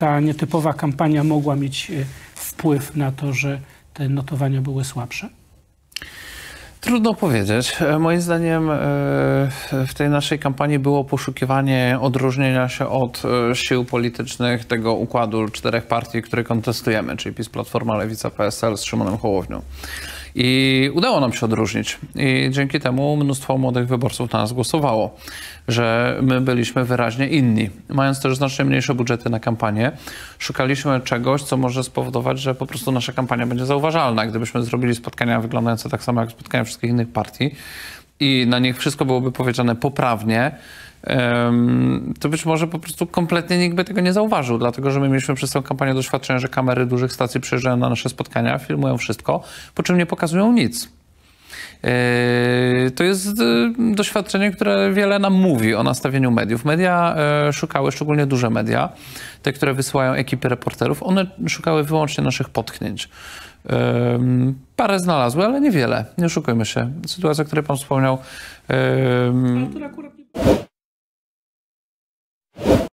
ta nietypowa kampania mogła mieć wpływ na to, że te notowania były słabsze? Trudno powiedzieć. Moim zdaniem w tej naszej kampanii było poszukiwanie odróżnienia się od sił politycznych tego układu 4 partii, które kontestujemy, czyli PiS, Platforma, Lewica, PSL z Szymonem Hołownią. I udało nam się odróżnić. I dzięki temu mnóstwo młodych wyborców na nas głosowało, że my byliśmy wyraźnie inni. Mając też znacznie mniejsze budżety na kampanię, szukaliśmy czegoś, co może spowodować, że po prostu nasza kampania będzie zauważalna. Gdybyśmy zrobili spotkania wyglądające tak samo jak spotkania wszystkich innych partii i na nich wszystko byłoby powiedziane poprawnie, to być może po prostu kompletnie nikt by tego nie zauważył, dlatego że my mieliśmy przez tę kampanię doświadczenie, że kamery dużych stacji przyjeżdżają na nasze spotkania, filmują wszystko, po czym nie pokazują nic. To jest doświadczenie, które wiele nam mówi o nastawieniu mediów. Media szukały, szczególnie duże media, te, które wysyłają ekipy reporterów, one szukały wyłącznie naszych potknięć. Parę znalazły, ale niewiele. Nie oszukujmy się. Sytuacja, o której pan wspomniał.